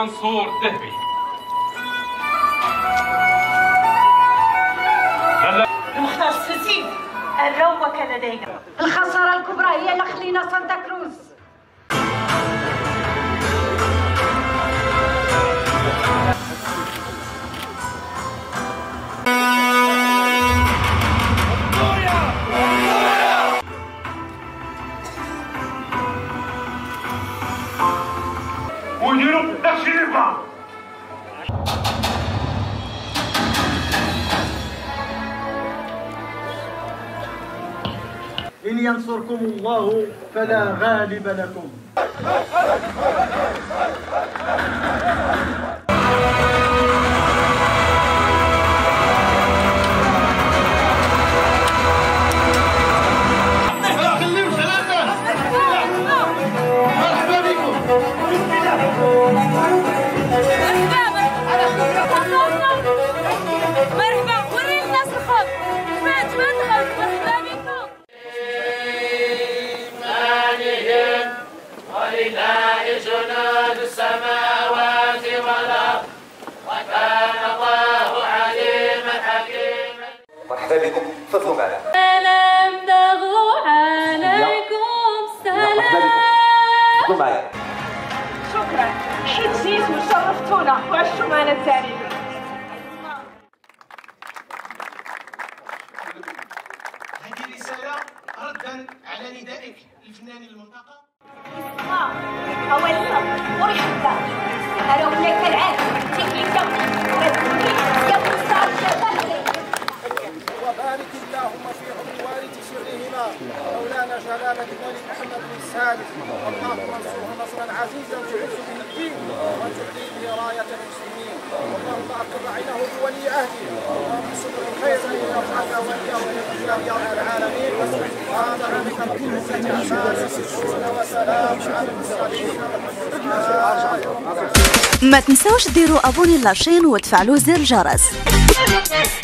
منصور الذهبي. المختار السيسي الروكة لدينا. الخسارة الكبرى هي نخلينا سانتا كروز. ويديروا داكشي اللي بغا. إن ينصركم الله فلا غالب لكم. مرحبا، وري الناس الخط. تبات مرحبا بكم. إيمانهم ولله جنود السماوات والأرض وكان الله عليما حكيما. مرحبا بكم، تفضلوا معنا. سلام دغوا عليكم سلام. تفضلوا معنا. شكرا، حيت جيتوا وشرفتونا وعشتوا معنا التاريخ. هذه رسالة ردا على ندائك لفنان المنطقة. أولا مرحبا، أنا وياك العالم تكليكا وبارك اللهم في عمر سرهما مولانا جلالة الملك محمد بن سالم. اللهم انصره نصرا عزيزا تعز به الدين وتعلي به راية المسلمين. اللهم أقر عينه بولي عهده اللهم صبر الخير ويرحمك وإياه يا رب العالمين. هذا ذلك بالعزة عما يصفون وسلام على المرسلين. ما تنساوش ديروا ابوني لاشين وتفعلوا زر الجرس.